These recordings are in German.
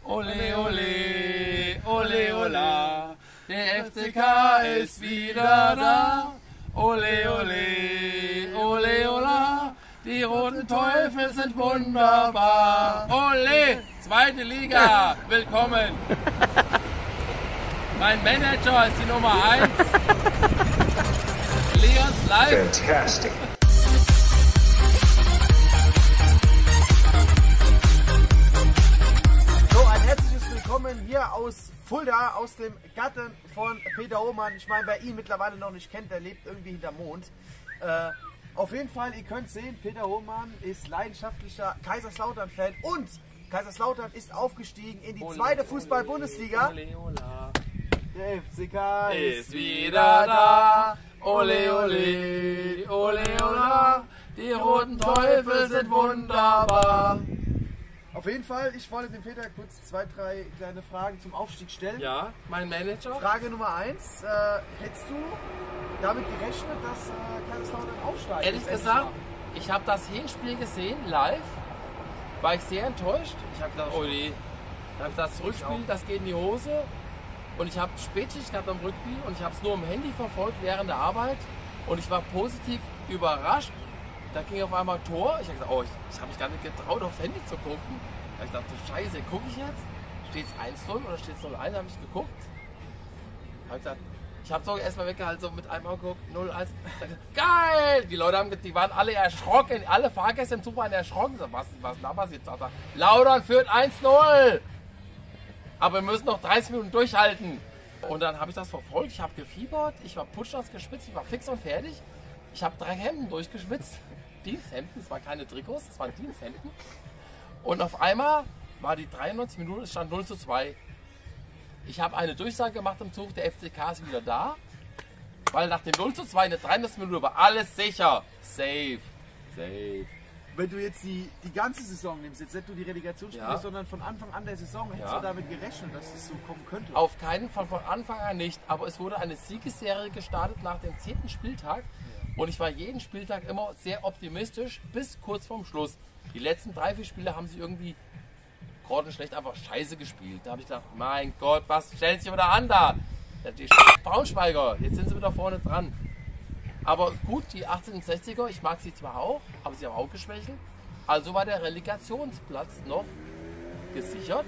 Ole, ole, ole, ola. Der FCK ist wieder da. Ole, ole, ole, ola. Die Roten Teufel sind wunderbar. Ole, zweite Liga, willkommen. Mein Manager ist die Nummer 1. Leons live. Fantastic. So, ein herzliches Willkommen hier aus Fulda, aus dem Garten von Peter Hohmann. Ich meine, wer ihn mittlerweile noch nicht kennt, der lebt irgendwie hinterm Mond. Auf jeden Fall, ihr könnt sehen, Peter Hohmann ist leidenschaftlicher Kaiserslautern-Fan und Kaiserslautern ist aufgestiegen in die zweite Fußball-Bundesliga. Der FCK ist wieder da. Ole, ole, ole, ola. Die Roten Teufel sind wunderbar. Auf jeden Fall, ich wollte dem Peter kurz 2, 3 kleine Fragen zum Aufstieg stellen. Ja, mein Manager. Frage Nummer 1. Hättest du damit gerechnet, dass Kaiserslautern aufsteigt? Ehrlich gesagt, ich habe das Hinspiel gesehen, live. War ich sehr enttäuscht. Ich habe gedacht, oh nee, das Rückspiel, das geht in die Hose. Und ich habe Spätschicht gehabt am Rückspiel und ich habe es nur am Handy verfolgt während der Arbeit. Und ich war positiv überrascht. Da ging auf einmal Tor. Ich habe gesagt, oh, ich habe mich gar nicht getraut, aufs Handy zu gucken. Da ich dachte, scheiße, gucke ich jetzt? Steht es 1-0 oder steht es 0-1? Habe ich geguckt. Ich habe so erstmal weggehalten, so mit einem Auge geguckt, 0-1. Geil! Die Leute die waren alle erschrocken, alle Fahrgäste im Zug waren erschrocken. Was da passiert? Lautern führt 1-0! Aber wir müssen noch 30 Minuten durchhalten. Und dann habe ich das verfolgt, ich habe gefiebert, ich war putschnass geschwitzt, ich war fix und fertig. Ich habe 3 Hemden durchgeschwitzt. Diensthemden, es waren keine Trikots, es waren Diensthemden. Und auf einmal war die 93 Minuten, es stand 0:2. Ich habe eine Durchsage gemacht im Zug, der FCK ist wieder da. Weil nach dem 0:2 in der 93 Minute war alles sicher. Safe. Safe. Wenn du jetzt die ganze Saison nimmst, jetzt nicht nur die Relegationsspiele, Ja. sondern von Anfang an der Saison, hättest du damit gerechnet, dass es so kommen könnte? Auf keinen Fall von Anfang an nicht. Aber es wurde eine Siegesserie gestartet nach dem 10. Spieltag. Und ich war jeden Spieltag immer sehr optimistisch bis kurz vorm Schluss. Die letzten 3, 4 Spiele haben sie irgendwie grottenschlecht einfach scheiße gespielt. Da habe ich gedacht, mein Gott, was stellt sich wieder an da? Die Braunschweiger, jetzt sind sie wieder vorne dran. Aber gut, die 1860er, ich mag sie zwar auch, aber sie haben auch geschwächelt. Also war der Relegationsplatz noch gesichert.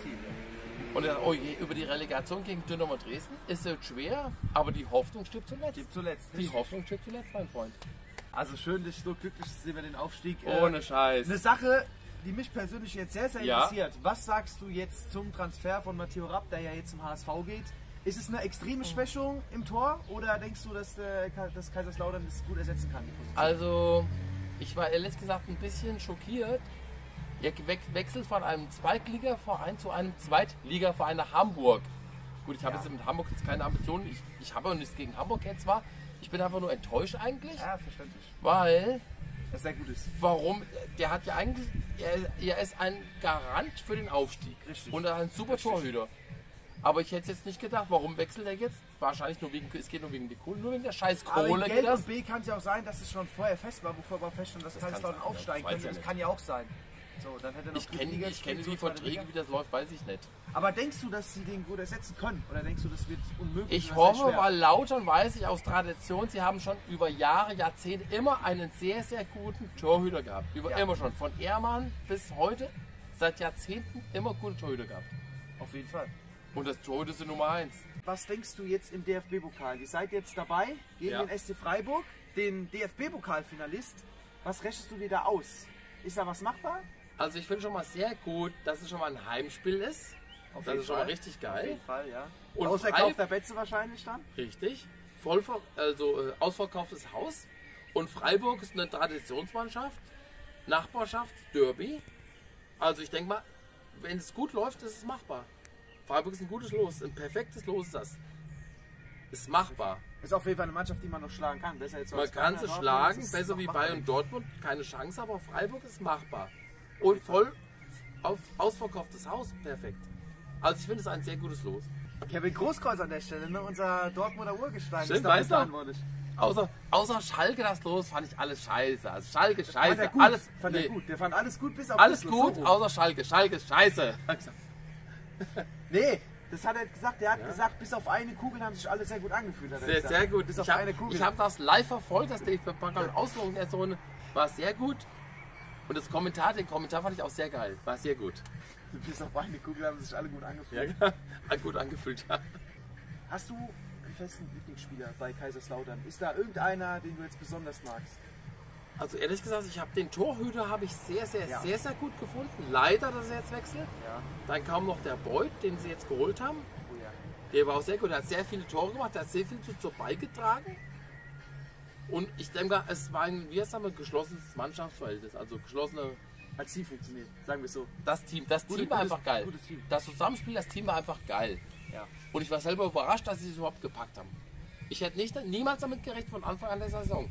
Und dann, oh je, über die Relegation gegen Dynamo Dresden ist es schwer, aber die Hoffnung stirbt zuletzt. Die Hoffnung stirbt zuletzt, mein Freund. Also schön, dass so glücklich ist, sehen wir den Aufstieg. Ohne Scheiß. Eine Sache, die mich persönlich jetzt sehr, sehr Ja. interessiert. Was sagst du jetzt zum Transfer von Matteo Rapp, der ja jetzt zum HSV geht? Ist es eine extreme Schwächung im Tor oder denkst du, dass Kaiserslautern das gut ersetzen kann? Die Position? Also, ich war ehrlich gesagt ein bisschen schockiert. Er wechselt von einem Zweitligaverein zu einem Zweitligaverein nach Hamburg. Gut, ich habe jetzt mit Hamburg jetzt keine Ambitionen. Ich habe auch nichts gegen Hamburg jetzt zwar. Ich bin einfach nur enttäuscht eigentlich. Ja, verständlich. Weil, Das sehr gut ist. warum? Der hat ja eigentlich, er ist ein Garant für den Aufstieg. Richtig. Und er ist ein super Torhüter. Aber ich hätte jetzt nicht gedacht, warum wechselt er jetzt? Wahrscheinlich nur wegen, es geht nur wegen der Kohle, nur wegen der scheiß Aber Kohle in geht Geld das. und B kann es ja auch sein, dass es schon vorher fest war, bevor wir feststellen, dass Kaiserslautern sein, aufsteigen das weiß könnte. ja Das nicht. kann ja auch sein. So, dann hätte er noch Ich dritte Liga kenne gespielt, die so zweite Verträge, Liga. wie das läuft, weiß ich nicht. Aber denkst du, dass sie den gut ersetzen können? Oder denkst du, das wird unmöglich? Ich oder sehr hoffe, schwer? weil Lautern weiß ich aus Tradition, sie haben schon über Jahre, Jahrzehnte immer einen sehr, sehr guten Torhüter gehabt. Immer schon. Von Ehrmann bis heute, seit Jahrzehnten immer gute Torhüter gehabt. Auf jeden Fall. Und das Torhüter ist die Nummer 1. Was denkst du jetzt im DFB-Pokal? Ihr seid jetzt dabei gegen Ja. den SC Freiburg, den DFB-Pokalfinalist. Was rechnest du dir da aus? Ist da was machbar? Also ich finde schon mal sehr gut, dass es schon mal ein Heimspiel ist. Auf Das jeden ist schon mal Fall. richtig Auf geil. jeden Fall, ja. Und Ausverkaufter Betze wahrscheinlich dann? Richtig. Ausverkauftes Haus. Und Freiburg ist eine Traditionsmannschaft. Nachbarschaft, Derby. Also ich denke mal, wenn es gut läuft, ist es machbar. Freiburg ist ein gutes Los, ein perfektes Los ist das. Ist machbar. Ist auf jeden Fall eine Mannschaft, die man noch schlagen kann. Besser jetzt Man als kann sie Dortmund, schlagen, das ist besser noch wie machbar. Bayern und Dortmund, keine Chance, aber Freiburg ist machbar. Und voll auf ausverkauftes Haus, perfekt. Also ich finde es ein sehr gutes Los. Kevin Großkreuz an der Stelle, ne? Unser Dortmunder Urgestein. Stimmt, ist dafür weißt du? verantwortlich. Außer Schalke das Los fand ich alles scheiße. Also Schalke Fand er scheiße. gut. Alles, Fand er nee, gut. Der fand alles gut bis auf alles das gut, so. außer Schalke. Schalke ist scheiße. Nee, das hat er gesagt. Der hat gesagt, bis auf eine Kugel haben sich alle sehr gut angefühlt. Hat er Sehr, gesagt. sehr gut. Bis auf Ich eine Kugel. habe das live verfolgt, das DFB-Pokal-Auslosung der Zone. War sehr gut. Und den Kommentar fand ich auch sehr geil. War sehr gut. Bis auf eine Kugel haben sich alle gut angefühlt. Ja, gut angefühlt, ja. Hast du einen festen Lieblingsspieler bei Kaiserslautern? Ist da irgendeiner, den du jetzt besonders magst? Also ehrlich gesagt, ich habe den Torhüter sehr gut gefunden. Leider, dass er jetzt wechselt. Ja. Dann kam noch der Beuth, den sie jetzt geholt haben. Oh ja. Der war auch sehr gut. Er hat sehr viele Tore gemacht, er hat sehr viel dazu beigetragen. Und ich denke, es war ein, geschlossenes Mannschaftsverhältnis. Also geschlossene. Als Team funktioniert, sagen wir es so. Das Team war einfach geil. Gutes Team. Das Zusammenspiel, das Team war einfach geil. Ja. Und ich war selber überrascht, dass sie es überhaupt gepackt haben. Ich hätte niemals damit gerechnet von Anfang an der Saison.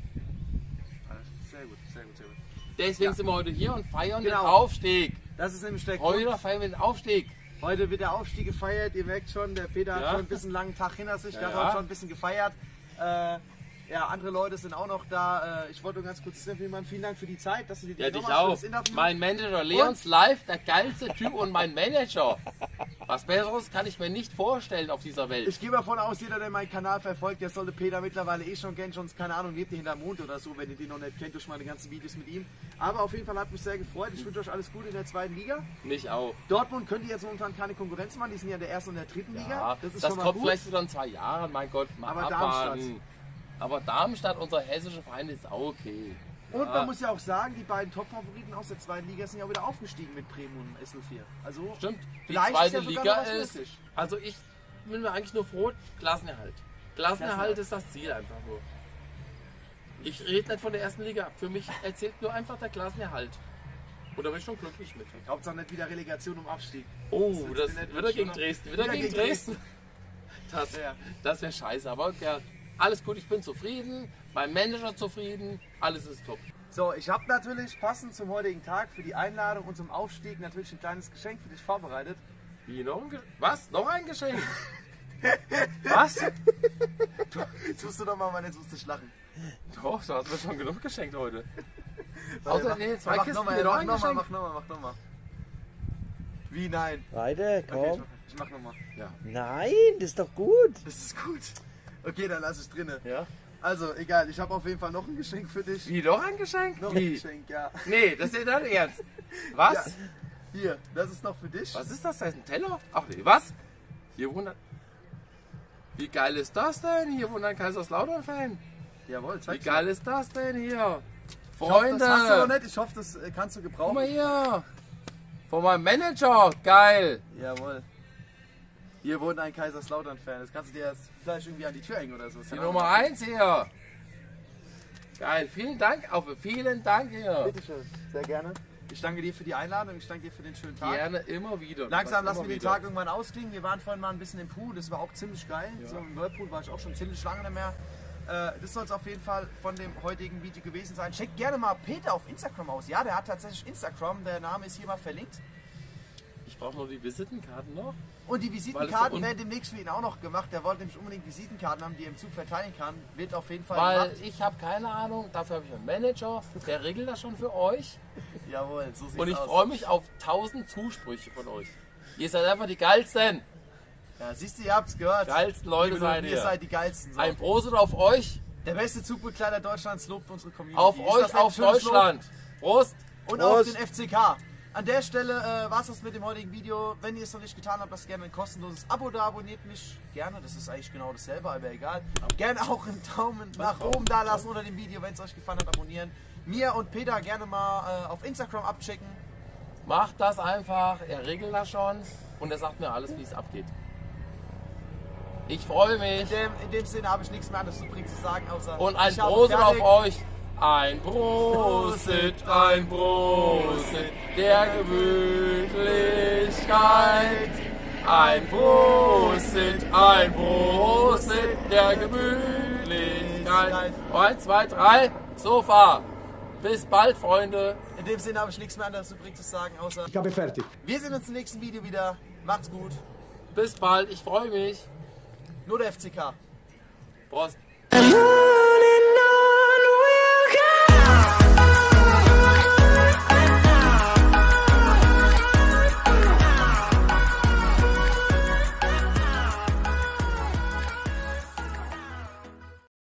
Sehr gut, sehr gut, sehr gut. Deswegen sind wir heute hier und feiern Genau. den Aufstieg. Das ist nämlich der Grund. Heute feiern wir den Aufstieg. Heute wird der Aufstieg gefeiert. Ihr merkt schon, der Peter hat Ja. schon ein bisschen langen Tag hinter sich. Der Ja. hat heute schon ein bisschen gefeiert. Ja, andere Leute sind auch noch da. Ich wollte nur ganz kurz sagen, vielen Dank für die Zeit, dass du dir die Ja, dich genommen hast für auch. das Interview. Mein Manager Leons Live, der geilste Typ und mein Manager. Was Besseres kann ich mir nicht vorstellen auf dieser Welt. Ich gehe davon aus, jeder, der meinen Kanal verfolgt, der sollte Peter mittlerweile eh schon kennen. Sonst, keine Ahnung, lebt ihr hinterm Mond oder so, wenn ihr den noch nicht kennt, durch meine ganzen Videos mit ihm. Aber auf jeden Fall hat mich sehr gefreut. Ich wünsche euch alles Gute in der 2. Liga. Mich auch. Dortmund könnt ihr jetzt momentan keine Konkurrenz machen. Die sind ja in der 1. und der 3. Liga. Ja, Das ist das schon mal kommt gut. vielleicht wieder in 2 Jahren, mein Gott, mal Aber abwarten. Aber Darmstadt, unser hessischer Verein, ist auch okay. Und Ja. man muss ja auch sagen, die beiden Top-Favoriten aus der 2. Liga sind ja wieder aufgestiegen mit Bremen und S04. Also Stimmt, die vielleicht zweite ist ja sogar Liga noch was ist, möglich. also ich bin mir eigentlich nur froh, Klassenerhalt. Klassenerhalt ist das Ziel einfach nur. Ich rede nicht von der 1. Liga, für mich erzählt nur einfach der Klassenerhalt. Und da bin ich schon glücklich mit. Hauptsache nicht wieder Relegation um Abstieg. Oh, das nicht wieder gegen schon- Dresden, wieder gegen Dresden. Das, das wäre scheiße, aber ja, alles gut, ich bin zufrieden, mein Manager zufrieden, alles ist top. So, ich habe natürlich passend zum heutigen Tag für die Einladung und zum Aufstieg natürlich ein kleines Geschenk für dich vorbereitet. Wie noch ein Was? Noch ein Geschenk? Was? Jetzt musst du doch mal nicht so zu lachen. Doch, du hast mir schon genug geschenkt heute. Warte, Außer nee, 2 mach Kisten, nochmal, mir noch mach ein nochmal, Geschenk. mach nochmal. Wie, nein? Weiter, komm. Okay, ich mach nochmal. Ja. Nein, das ist doch gut. Das ist gut. Okay, dann lass es drinne. Ja? Also, egal, ich habe auf jeden Fall noch ein Geschenk für dich. Wie, noch ein Geschenk? Noch ein Wie? Geschenk, ja. Nee, das ist dein Ernst. Was? Ja. Hier, das ist noch für dich. Was ist das? Da ist ein Teller? Ach nee, was? Hier wohnt ein... Wie geil ist das denn? Hier wohnt ein Kaiserslautern-Fan. Jawohl, Wie zeig geil ist das denn hier? Ich hoffe, das hast du noch Freunde! nicht. Ich hoffe, das kannst du Guck gebrauchen. mal hier! Von meinem Manager! Geil! Jawohl. Hier wohnt ein Kaiserslautern-Fan. Das kannst du dir jetzt vielleicht irgendwie an die Tür hängen oder so. Die Nummer 1 hier! Geil, vielen Dank, vielen Dank hier! Bitteschön, sehr gerne. Ich danke dir für die Einladung, ich danke dir für den schönen Tag. Gerne, immer wieder. Langsam Immer lassen wir den wieder. Tag irgendwann ausklingen. Wir waren vorhin mal ein bisschen im Pool, das war auch ziemlich geil. So im Whirlpool war ich auch schon ziemlich lange nicht mehr. Das soll es auf jeden Fall von dem heutigen Video gewesen sein. Checkt gerne mal Peter auf Instagram aus. Ja, der hat tatsächlich Instagram, der Name ist hier mal verlinkt. Ich brauche noch die Visitenkarten noch. Und die Weil es Visitenkarten da werden demnächst für ihn auch noch gemacht. Der wollte nämlich unbedingt Visitenkarten haben, die er im Zug verteilen kann. Wird auf jeden Fall Weil gemacht. ich habe keine Ahnung, dafür habe ich einen Manager, der regelt das schon für euch. Jawohl, so sieht's Und ich aus. freue mich auf 1000 Zusprüche von euch. Ihr seid einfach die geilsten. Ja, siehst du, ihr habt's gehört. Geilsten Leute Liebe seid ihr ihr. seid die geilsten. So. Ein Prosit auf euch, Der beste Zugbekleider Deutschlands lobt unsere Community. auf Ist euch, das nicht ein auf schönes Lob? Deutschland. Prost. Und Prost. auf den FCK. An der Stelle war es das mit dem heutigen Video. Wenn ihr es noch nicht getan habt, lasst gerne ein kostenloses Abo da, abonniert mich gerne. Das ist eigentlich genau dasselbe, aber egal. Gerne auch einen Daumen nach oben da lassen unter dem Video, wenn es euch gefallen hat, abonnieren. Mir und Peter gerne mal auf Instagram abchecken. Macht das einfach, er regelt das schon und er sagt mir alles, wie es abgeht. Ich freue mich. In dem Sinne habe ich nichts mehr anderes übrigens zu sagen, außer Und ein ich habe Prosit auf fertig. euch. Ein Prosit der Gemütlichkeit. Ein Prosit der Gemütlichkeit. 1, 2, 3, Sofa. Bis bald, Freunde. In dem Sinne habe ich nichts mehr anderes übrigens zu sagen, außer Ich habe fertig. wir sehen uns im nächsten Video wieder. Macht's gut. Bis bald, ich freue mich. Nur der FCK. Prost. Ja.